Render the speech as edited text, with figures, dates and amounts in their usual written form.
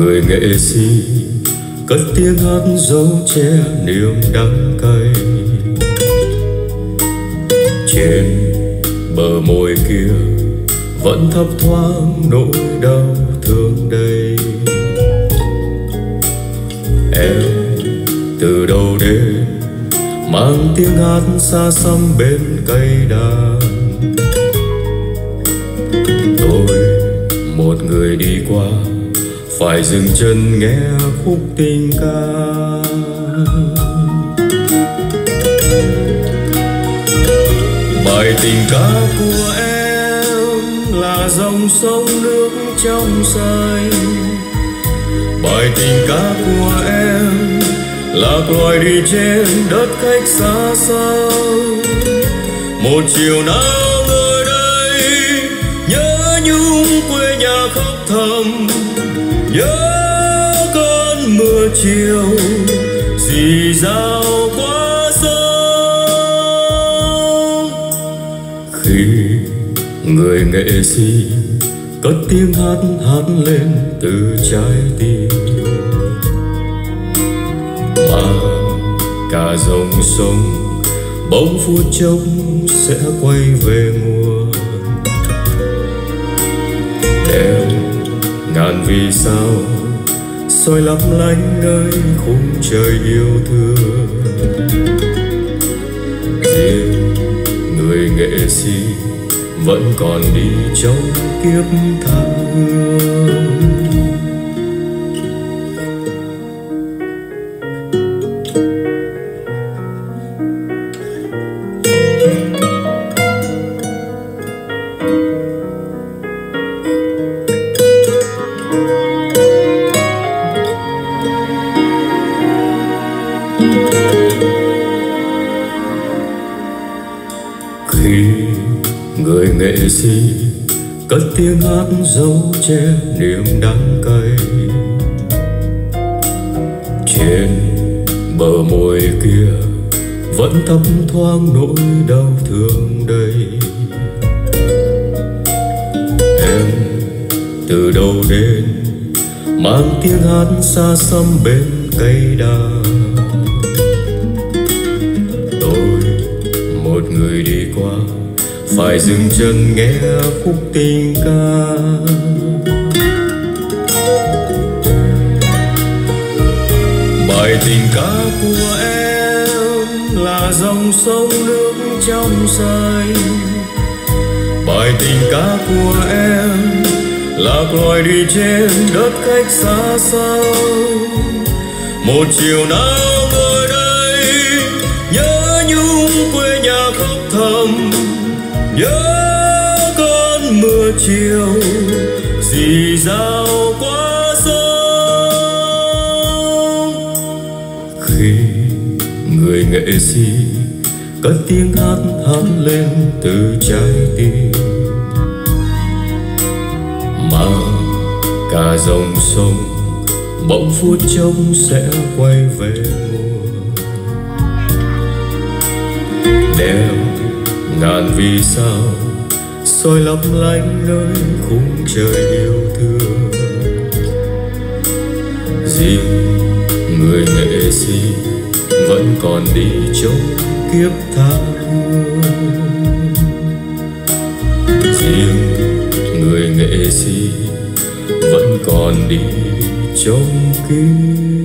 Người nghệ sĩ cất tiếng hát dấu che niềm đắng cay. Trên bờ môi kia vẫn thấp thoáng nỗi đau thương đây. Em từ đâu đến mang tiếng hát xa xăm bên cây đàn. Tôi một người đi qua phải dừng chân nghe khúc tình ca. Bài tình ca của em là dòng sông nước trong xanh. Bài tình ca của em lạc loài đi trên đất khách xa xăm. Một chiều nào ngồi đây nhớ nhung quê nhà khóc thầm, nhớ cơn mưa chiều rì rào qua sông. Khi người nghệ sĩ cất tiếng hát hát lên từ trái tim, mà cả dòng sông bỗng phút chốc sẽ quay về nguồn. Đêm ngàn vì sao soi lấp lánh nơi khung trời yêu thương. Riêng người nghệ sĩ vẫn còn đi trong kiếp tha hương. Khi người nghệ sĩ cất tiếng hát dấu che niềm đắng cay, trên bờ môi kia vẫn thấp thoáng nỗi đau thương đây. Em từ đâu đến mang tiếng hát xa xăm bên cây đàn. Một người đi qua phải dừng chân nghe khúc tình ca. Bài tình ca của em là dòng sông nước trong xanh. Bài tình ca của em lạc loài đi trên đất khách xa xăm. Một chiều nào ngồi đây nhớ nhung quê nhà khóc thầm, nhớ cơn mưa chiều rì rào qua sông. Khi người nghệ sĩ cất tiếng hát hát lên từ trái tim, mà cả dòng sông bỗng phút chốc sẽ quay về nguồn. Đêm ngàn vì sao soi lấp lánh nơi khung trời yêu thương. Riêng người nghệ sĩ vẫn còn đi trong kiếp tha hương. Riêng người nghệ sĩ vẫn còn đi trong kiếp